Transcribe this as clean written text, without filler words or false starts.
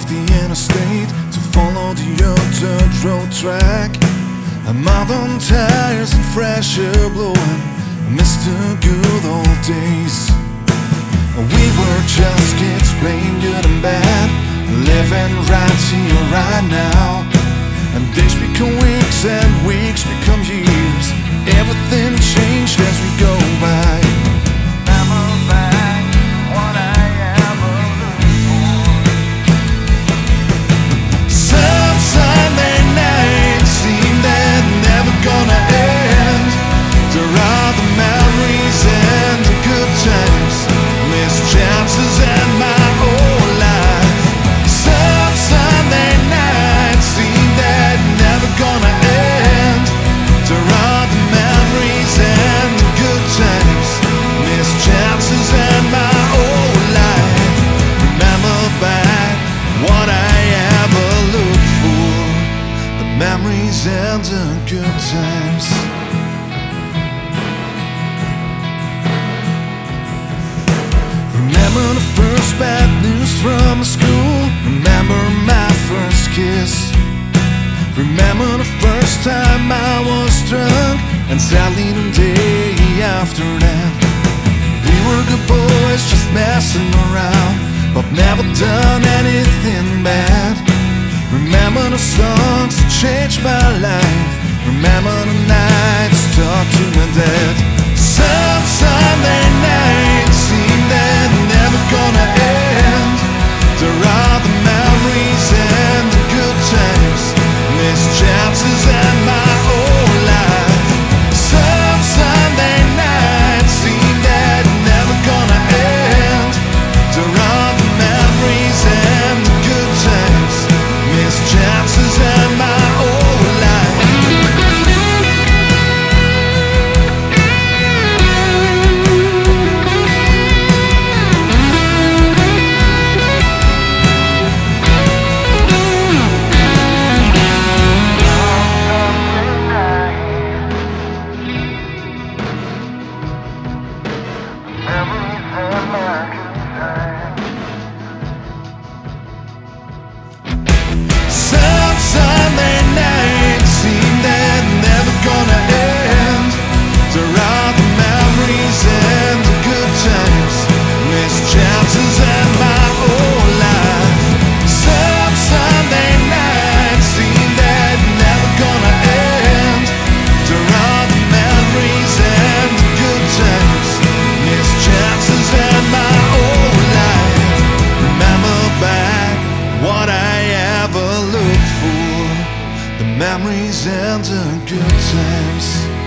off the interstate to follow the dirt road track. I'm out on tires and fresh air blowing. I miss the good old days. We were just kids playing good and bad, living right here, right now. And days become weeks and weeks become years. Everything changed as we go by. Never back what I ever looked for. Some Sunday nights seem that never gonna end. There are the memories and the good times, missed chances and my whole life. Some Sunday nights seem that never gonna end. There are the memories and the good times, missed chances and my whole life. Remember back what I ever looked for, the memories and the good times. Remember the first bad news from school. Remember my first kiss. Remember the first time I was drunk, and sadly the day after that. We were good boys just messing around, but never done anything bad. Remember the songs that changed my life. Remember the nights talked to my dad. Some Sunday nights seem that never gonna end. There are the memories and the good times, missed chances and my whole life. Some Sunday nights seem that never gonna end. There are the memories and the good times, missed chances and my whole life. Some Sunday nights seem that never gonna end. There are the memories and the good times, missed chances and my whole life. Some Sunday nights seem that never gonna end. There are the memories and the good times, missed chances and my whole life. Remember back what I ever looked for, the memories and the good times.